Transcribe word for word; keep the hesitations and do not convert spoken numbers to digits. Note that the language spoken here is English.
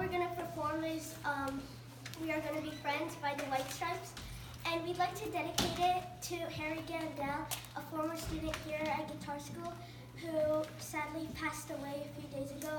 we're going to perform is um, We Are Gonna Be Friends by the White Stripes. And we'd like to dedicate it to Harry Gandell, a former student here at Guitar School who sadly passed away a few days ago.